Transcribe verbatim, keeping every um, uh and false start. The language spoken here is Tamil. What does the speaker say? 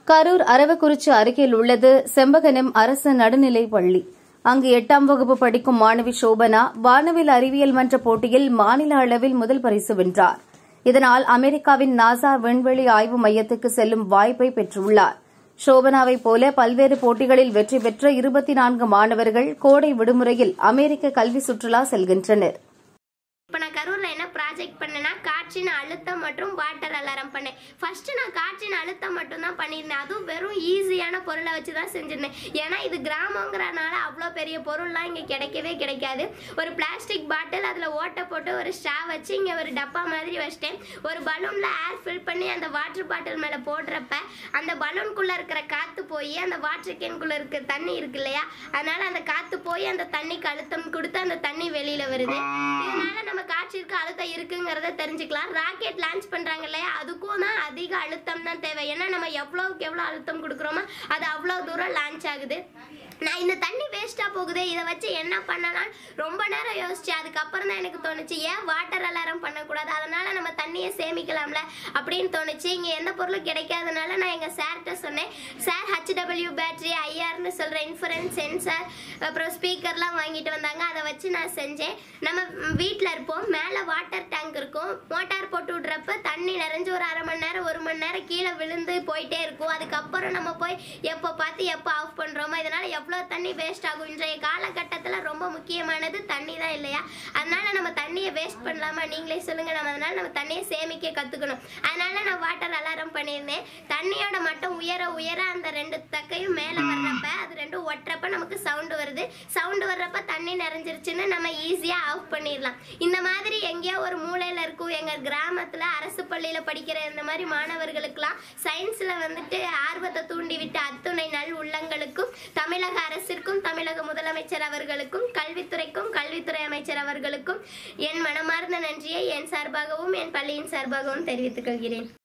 கரூர் அரவக்குறிச்சி அருகில் உள்ளது செம்பகனம் அரசு நடுநிலைப் பள்ளி. அங்கு எட்டாம் வகுப்பு படிக்கும் மாணவி சோபனா வானவில் அறிவியல் மன்ற போட்டியில் மாநில அளவில் முதல் பரிசு வென்றார். இதனால் அமெரிக்காவின் நாசா விண்வெளி ஆய்வு மையத்துக்கு செல்லும் வாய்ப்பை பெற்றுள்ளார். சோபனாவைப் போல பல்வேறு போட்டிகளில் வெற்றி பெற்ற இருபத்தி நான்கு மாணவர்கள் கோடை விடுமுறையில் அமெரிக்க கல்வி சுற்றுலா செல்கின்றனர். இப்போ நான் கரூரில் என்ன ப்ராஜெக்ட் பண்ணேன்னா காற்றின் அழுத்தம் மற்றும் வாட்டர் அலாரம் பண்ணேன். ஃபர்ஸ்ட் நான் காற்றின் அழுத்தம் மட்டும் தான் பண்ணியிருந்தேன். அதுவும் வெறும் ஈஸியான பொருளை வச்சு தான் செஞ்சிருந்தேன். ஏன்னா இது கிராமங்கிறனால அவ்வளோ பெரிய பொருள்லாம் இங்கே கிடைக்கவே கிடைக்காது. ஒரு பிளாஸ்டிக் பாட்டில், அதில் ஓட்டை போட்டு ஒரு ஸ்ட்ரா வச்சு இங்கே ஒரு டப்பா மாதிரி வச்சிட்டேன். ஒரு பலூனில் ஏர் ஃபில் பண்ணி அந்த வாட்டர் பாட்டில் மேலே போடுறப்ப அந்த பலூனுக்குள்ளே இருக்கிற காற்று போய் அந்த வாட்டர் கேனுக்குள்ளே இருக்கிற தண்ணி இருக்கு இல்லையா, அதனால அந்த காற்று போய் அந்த தண்ணிக்கு அழுத்தம் கொடுத்து அந்த தண்ணி வெளியில் வருது. இதனால நம்ம காற்றிற்கு அழுத்தம் இருக்குங்கிறத தெரிஞ்சுக்கலாம். ராக்கெட் லான்ச் பண்றாங்க இல்லையா, அதுக்கும் தான் அதிக அழுத்தம் தான் தேவை. ஏன்னா நம்ம எவ்வளவுக்கு எவ்வளவு அழுத்தம் கொடுக்குறோமோ அது அவ்வளவு தூரம் லான்ச் ஆகுது. நான் இந்த தண்ணி வேஸ்டா போகுது, இதை வச்சு என்ன பண்ணலாம் ரொம்ப நேரம் யோசிச்சேன். அதுக்கப்புறம் தான் எனக்கு தோணுச்சு, ஏன் வாட்டர் அலாரம் பண்ணக்கூடாது, அதனால நம்ம தண்ணியை சேமிக்கலாம்ல அப்படின்னு தோணுச்சு. இங்க எந்த பொருளும் கிடைக்காதனால நான் எங்க சார்கிட்ட சொன்னேன். சார் ஹெச் டபிள்யூ பேட்டரி, ஐஆர்னு சொல்ற இன்ஃபரன்ஸ் சென்சார், அப்புறம் ஸ்பீக்கர்லாம் வாங்கிட்டு வந்தாங்க. அதை வச்சு நான் செஞ்சேன். நம்ம வீட்டில் இருப்போம், மேலே வாட்டர் டேங்க் இருக்கும். மோட்டார் போட்டு விட்றப்ப தண்ணி நிறைஞ்சு ஒரு அரை மணி நேரம் ஒரு மணி நேரம் கீழே விழுந்து போயிட்டே இருக்கும். அதுக்கப்புறம் நம்ம போய் எப்போ பார்த்து எப்போ ஆஃப் பண்ணுறோமோ, இதனால எவ்வளோ தண்ணி வேஸ்ட் ஆகும். இன்றைய காலகட்டத்தில் ரொம்ப முக்கியமானது தண்ணி தான் இல்லையா, அதனால நம்ம தண்ணியை வேஸ்ட் பண்ணலாமா நீங்களே சொல்லுங்க. நம்ம அதனால நம்ம தண்ணியை சேமிக்க கற்றுக்கணும். அதனால நான் வாட்டர் அலாரம் பண்ணியிருந்தேன். தண்ணியோட மட்டும் உயர உயர அந்த ரெண்டு தக்கையும் மேலே வர்றப்ப அது ரெண்டும் ஒட்டுறப்ப நமக்கு சவுண்டு வருது. சவுண்டு வர்றப்ப தண்ணி நிறைஞ்சிருச்சுன்னு நம்ம ஈஸியாக ஆஃப் பண்ணிடலாம். இந்த மாதிரி எங்கேயோ ஒரு மூலையில் இருக்கும் எங்கள் கிராமத்தில் அரசு பள்ளியில் படிக்கிற இந்த மாதிரி மாணவர்களுக்கெல்லாம் சயின்ஸில் வந்துட்டு ஆர்வத்தை தூண்டிவிட்ட அத்துணை நல் உள்ளங்களுக்கும், தமிழக அரசிற்கும், தமிழக முதலமைச்சர் அவர்களுக்கும், கல்வித்துறைக்கும், கல்வித்துறை அமைச்சர் அவர்களுக்கும் என் மனமார்ந்த நன்றியை என் சார்பாகவும் என் பள்ளியின் சார்பாகவும் தெரிவித்துக் கொள்கிறேன்.